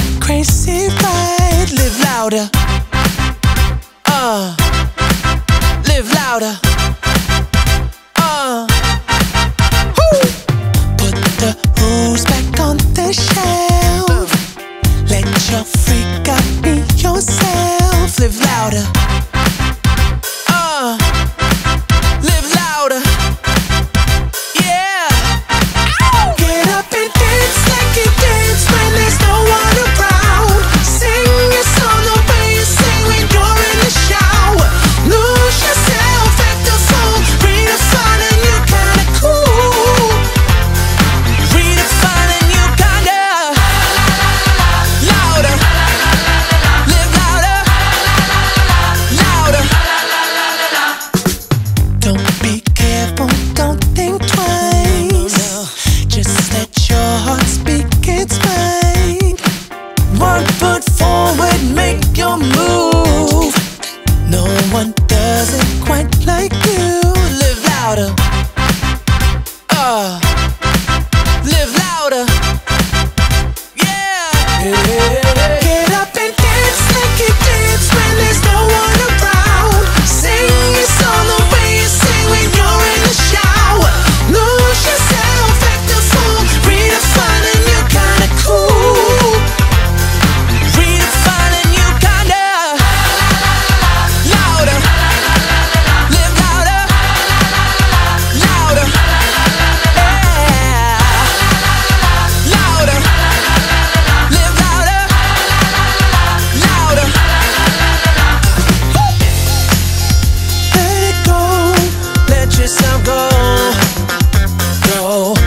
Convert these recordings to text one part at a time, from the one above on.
Crazy ride, live louder. Live louder. Woo. Put the rules back on the shelf. Let your freak out be yourself. Live louder. Live louder. Yeah. Ow. Get up and dance like you dance when there's no one around. Sing your song the way you sing when you're in the shower. Lose yourself at the phone. Redefine a new kind of cool. Redefine a new kind of louder. Live louder. Louder. Don't be careful, don't think twice. Just let your heart speak its mind. One foot forward, make your move. No one does it quite like you. Live louder. Live louder. Yeah. Get up and dance like you dance when there's no one around. Sing your song the way you sing when you're in the shower. Lose yourself at the phone. Redefine a new kind of cool. Redefine a new kind of louder. Live louder. Louder. Yeah. Louder. Live louder. Louder. Let it go. Let yourself go. Go.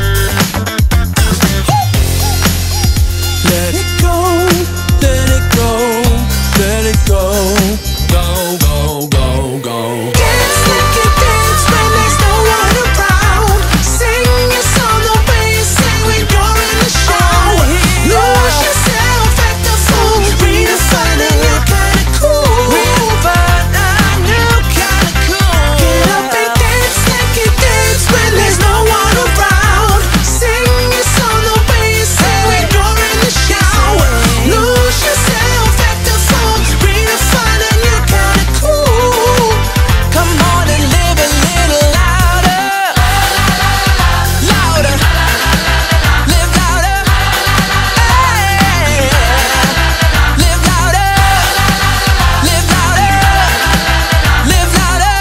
Let it go. Let it go. Let it go. Go, go, go, go. Dance like you dance when there's no one around. Sing your song the way you sing when you're in the shower. Lose yourself at the phone. Redefine a new kind of cool. Redefine a new kind of cool. Get up and dance like you dance when there's no one around. Sing your song the way you sing when you're in the shower. Lose yourself at the phone. Redefine a new kind of cool. Come on and live a little louder. Louder. Live louder. Hey. Live louder. Live louder. Live louder.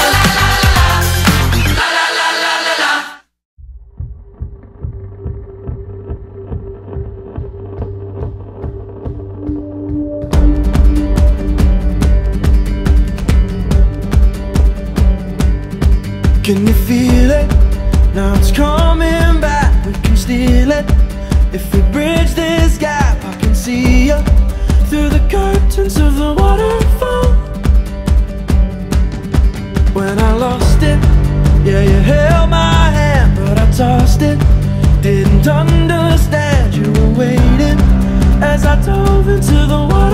Can you feel it? Now it's coming back, we can steal it. If we bridge this gap, I can see you through the curtains of the waterfall. When I lost it, yeah, you held my hand, but I tossed it. Didn't understand you were waiting as I dove into the water.